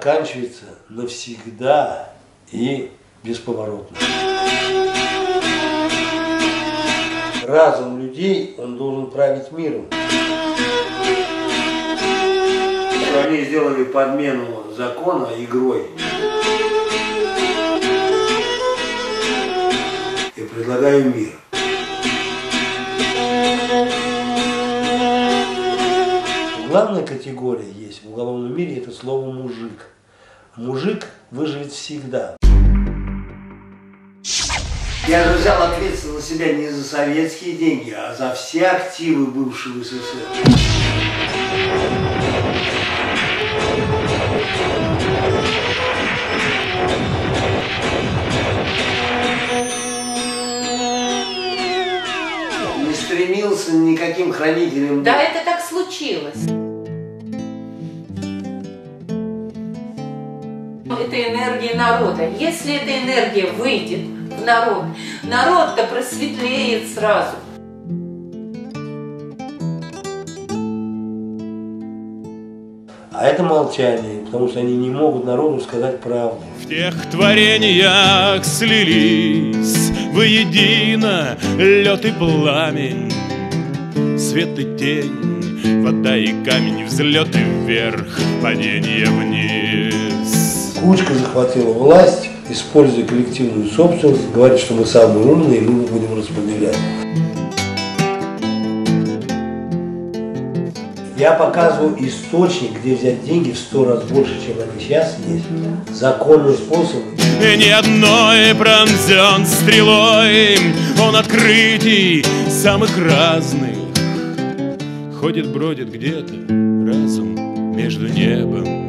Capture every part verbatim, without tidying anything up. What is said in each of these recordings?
заканчивается навсегда и бесповоротно. Разум людей, он должен править миром. Они сделали подмену закона игрой. Я предлагаю мир. Главная категория есть в уголовном мире, это слово «мужик». Мужик выживет всегда. Я же взял ответственность на себя не за советские деньги, а за все активы бывшего СССР. Не стремился никаким хранителем. Да, это так случилось. Это энергия народа. Если эта энергия выйдет в народ, народ-то просветлеет сразу. А это молчание, потому что они не могут народу сказать правду. В тех творениях слились воедино лед и пламень, свет и тень, вода и камень, взлет и вверх, падение вниз. Кучка захватила власть, используя коллективную собственность, говорит, что мы самые умные, и мы будем распределять. Я показываю источник, где взять деньги в сто раз больше, чем они сейчас есть. Законный способ. Ни одной пронзен стрелой, он открытий самых разных. Ходит, бродит где-то разум между небом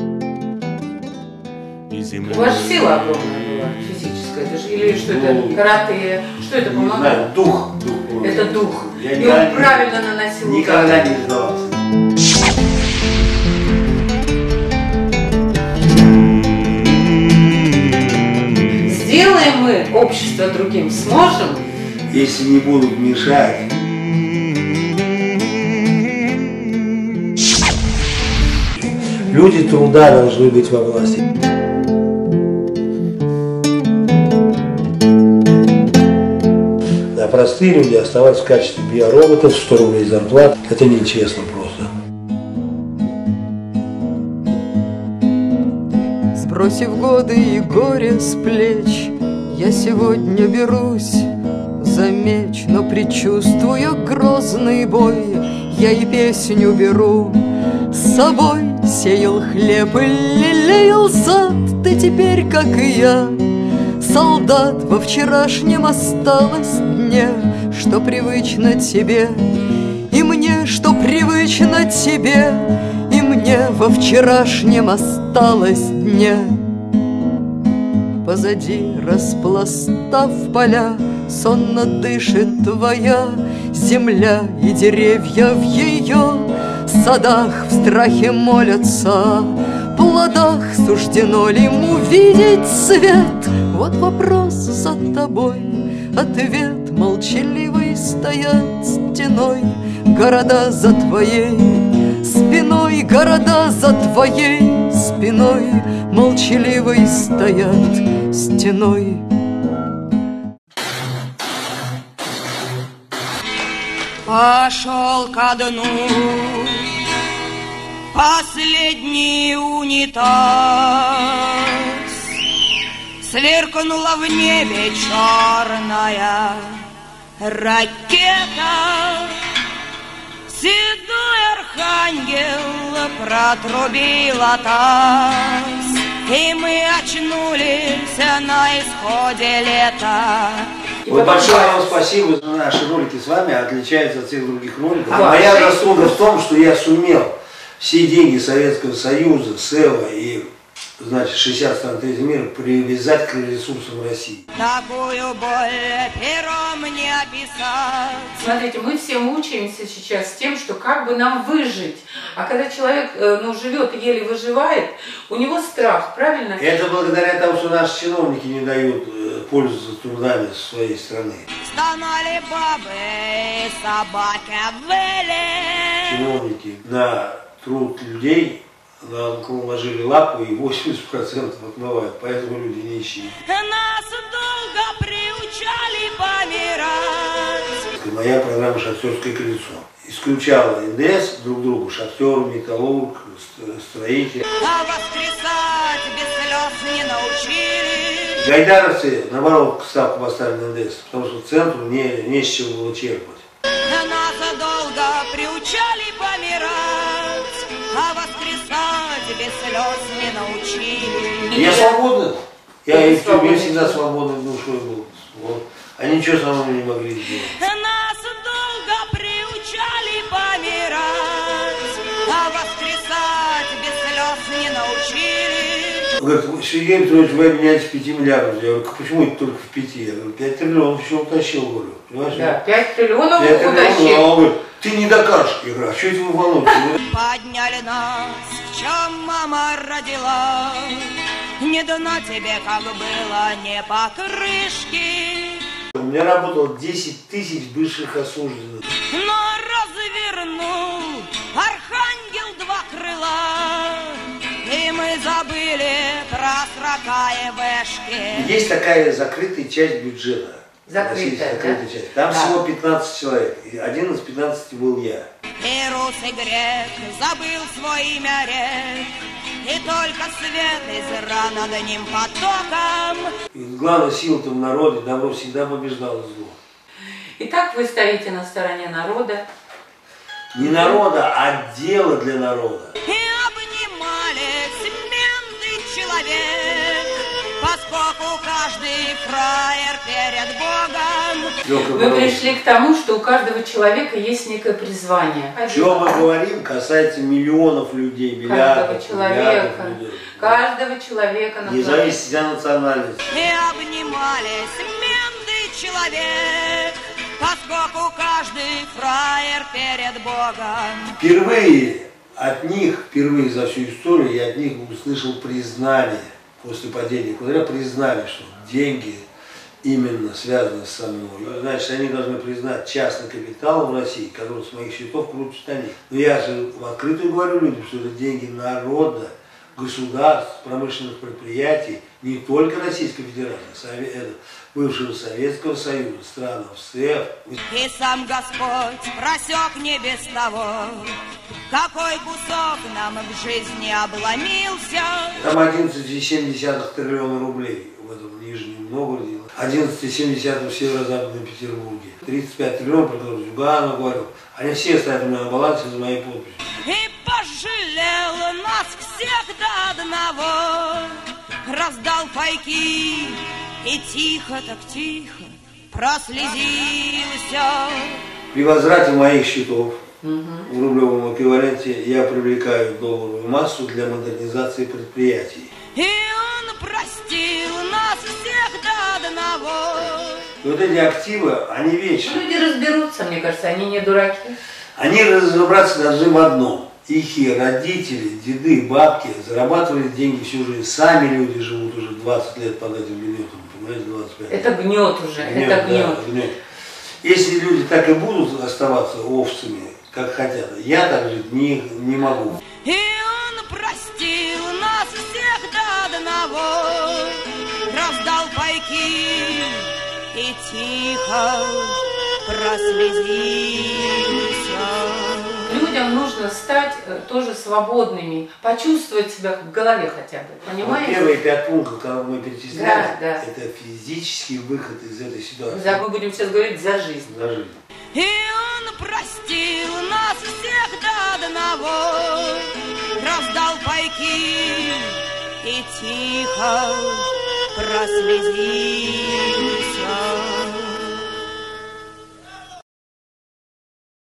и землей. У вас сила огромная была, физическая, это же, или что это, карате, что это помогало? Дух, дух. Это дух. Я и он правильно наносил. Никогда не сдавался. Сделаем мы общество другим, сможем? Если не будут мешать. Люди труда должны быть во власти. А простые люди оставаться в качестве биороботов, сто рублей зарплат, это нечестно просто. Сбросив годы и горе с плеч, я сегодня берусь за меч, но предчувствую грозный бой, я и песню беру с собой. Сеял хлеб и лелеял сад, ты теперь, как и я, солдат. Во вчерашнем осталось дне, что привычно тебе и мне, что привычно тебе и мне. Во вчерашнем осталось дне. Позади, распластав поля, сонно дышит твоя земля, и деревья в ее садах в страхе молятся, плодах суждено ли им увидеть свет? Вот вопрос за тобой, ответ молчаливый стоят стеной. Города за твоей спиной, города за твоей спиной, молчаливый стоят стеной. Пошел ко дну последний унитаз, сверкнула в небе черная ракета, седой архангел протрубил атас, и мы очнулись на исходе лета. Вот большое вам спасибо. Наши ролики с вами отличаются от всех других роликов. А моя заслуга в том, что я сумел все деньги Советского Союза, СЭВа и, значит, шестьдесят стран третьего мира привязать к ресурсам России. Такую боль пером не описать. Смотрите, мы все мучаемся сейчас тем, что как бы нам выжить. А когда человек ну, живет и еле выживает, у него страх, правильно? Это благодаря тому, что наши чиновники не дают пользоваться трудами своей страны. Стонали бабы, собаки выли. Чиновники на труд людей нам наложили лапу и восемьдесят процентов отмывают, поэтому люди нищие. Нас долго приучали помирать. Моя программа «Шахтерское колесо» исключала эн дэ эс друг другу, шахтер, металлург, строитель. А воскресать без слез не научили. Гайдаровцы, наоборот, ставку поставили на эн дэ эс, потому что центру не, не с чего было черпать. Нас долго приучали помирать, а воскресать без слез не научили. Я свободный. Я и в тюрьме всегда свободной душой был. Вот. Они ничего со мной не могли сделать. Нас долго приучали помирать, а воскресать без слез не научили. Он говорит, Сергей Петрович, вы обменяете пяти миллиардов. Я говорю, почему это только в пяти? Я говорю, пять триллионов еще утащил, говорю. Понимаешь? Да, пять триллионов пять утащил. триллионов, а он говорит, ты не докажешь. Я говорю, а что это вы волнуетесь? Подняли нас, в чем мама родила. Не дано тебе, как было, не покрышки. У меня работало десять тысяч бывших осужденных. Но развернул архангел два крыла, и мы забыли про срока и вышки. Есть такая закрытая часть бюджета. Закрытая, закрытая да? часть. Там Да. всего пятнадцать человек. И один из пятнадцати был я. И рус, и грек забыл свое имя рек, и только свет из ран над ним потоком. И главная сила в народе, добро всегда побеждало зло. Итак, вы стоите на стороне народа. Не народа, а дело для народа. И обнимались ментый человек, поскольку каждый фраер перед Богом. Вы пришли к тому, что у каждого человека есть некое призвание. Что мы говорим, касается миллионов людей, Каждого миллиардов, человека. миллиардов людей. Каждого человека на Не планете. зависит от национальности. И обнимались ментый человек, поскольку каждый фраер перед Богом. Впервые от них, впервые за всю историю, я от них услышал признание после падения куда признали, что деньги именно связаны со мной. Значит, они должны признать частный капитал в России, который с моих счетов крутит на них. Но я же в открытую говорю людям, что это деньги народа, государств, промышленных предприятий, не только Российской Федерации, бывшего Советского Союза, стран СССР. И сам Господь просек не без того, какой кусок нам в жизни обломился. Там одиннадцать целых семь десятых триллиона рублей в этом Нижнем Новгороде, одиннадцать целых семь десятых в северо-западном Петербурге, тридцать пять триллионов, про которые Зюганов говорил, они все стоят у меня на балансе за моей подписью. И пожалел нас всех до одного, раздал пайки и тихо, так тихо прослезился. При возврате моих счетов в рублевом эквиваленте я привлекаю долларовую массу для модернизации предприятий. И он простил нас всех до одного. И вот эти активы, они вечны. Люди разберутся, мне кажется, они не дураки. Они разобраться должны в одном. Их родители, деды, бабки зарабатывали деньги всю жизнь. Сами люди живут уже двадцать лет под этим гнетом, понимаете, двадцать пять. Это гнет уже, Гнет, это гнет. да, гнет. Если люди так и будут оставаться овцами, как хотят, я так жить не, не могу. И он простил нас всех до одного, раздал пайки и тихо прослезился. Людям нужно стать э, тоже свободными, почувствовать себя в голове хотя бы, понимаете? Вот первые пять пунктов, которые мы перечисляли, Да, да. это физический выход из этой ситуации. За- мы будем сейчас говорить за жизнь. За жизнь. И он простил нас всех до одного, раздал пайки и тихо прослезился.